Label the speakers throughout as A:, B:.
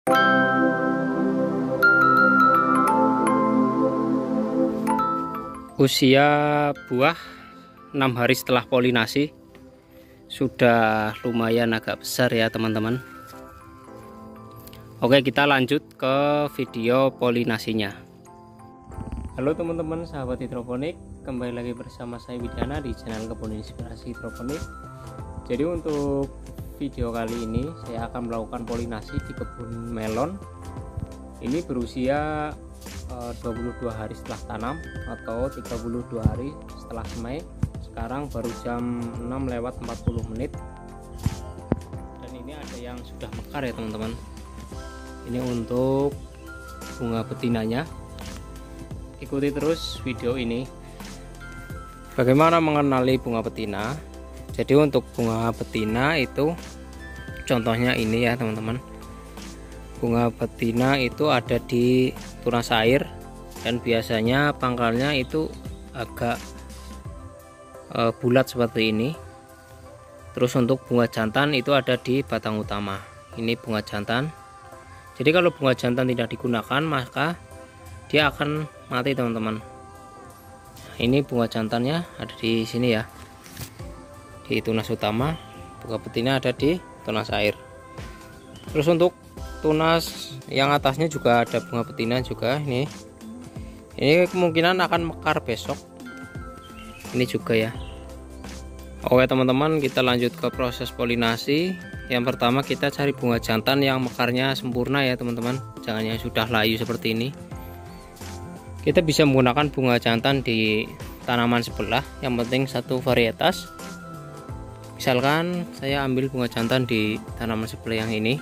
A: Usia buah 6 hari setelah polinasi sudah lumayan agak besar ya teman-teman. Oke, kita lanjut ke video polinasinya. Halo teman-teman sahabat hidroponik, kembali lagi bersama saya Widana di channel Kebun Inspirasi Hidroponik. Jadi untuk video kali ini saya akan melakukan polinasi di kebun melon. Ini berusia 22 hari setelah tanam atau 32 hari setelah semai. Sekarang baru jam 6:40. Dan ini ada yang sudah mekar ya teman-teman. Ini untuk bunga betinanya. Ikuti terus video ini. Bagaimana mengenali bunga betina? Jadi untuk bunga betina itu contohnya ini ya teman-teman. Bunga betina itu ada di tunas air dan biasanya pangkalnya itu agak bulat seperti ini. Terus untuk bunga jantan itu ada di batang utama. Ini bunga jantan. Jadi kalau bunga jantan tidak digunakan maka dia akan mati teman-teman. Ini bunga jantannya ada di sini ya, di tunas utama. Bunga betina ada di tunas air. Terus untuk tunas yang atasnya juga ada bunga betina juga. Ini kemungkinan akan mekar besok. Ini juga ya. Oke teman-teman, kita lanjut ke proses polinasi. Yang pertama kita cari bunga jantan yang mekarnya sempurna ya teman-teman, jangan yang sudah layu seperti ini. Kita bisa menggunakan bunga jantan di tanaman sebelah, yang penting satu varietas. Misalkan saya ambil bunga jantan di tanaman sebelah yang ini.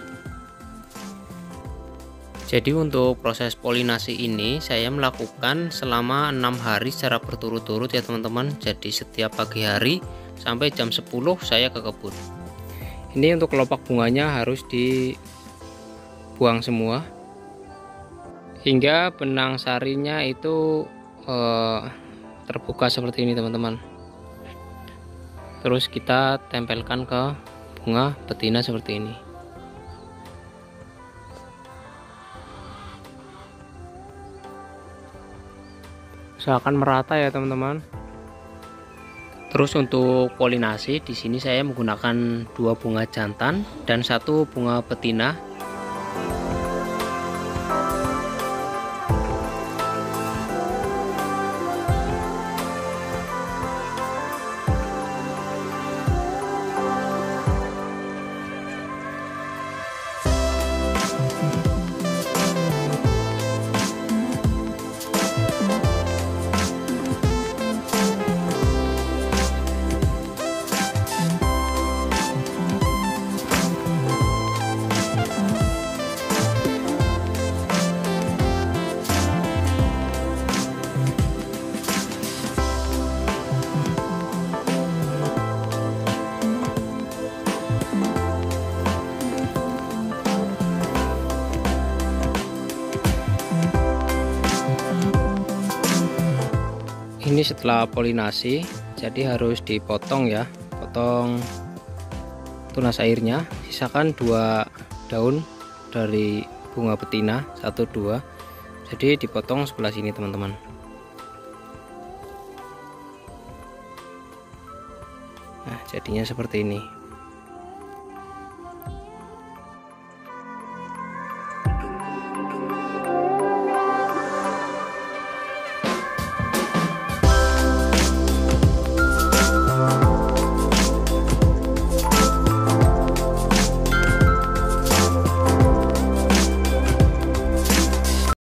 A: Jadi untuk proses polinasi ini saya melakukan selama 6 hari secara berturut-turut ya teman-teman. Jadi setiap pagi hari sampai jam 10 saya ke kebun. Ini untuk kelopak bunganya harus dibuang semua hingga benang sarinya itu terbuka seperti ini teman-teman. Terus kita tempelkan ke bunga betina seperti ini. Usahakan merata ya teman-teman. Terus untuk polinasi di sini saya menggunakan 2 bunga jantan dan 1 bunga betina. Ini setelah polinasi, jadi harus dipotong ya, potong tunas airnya. Sisakan 2 daun dari bunga betina, 1-2. Jadi dipotong sebelah sini teman-teman. Nah jadinya seperti ini.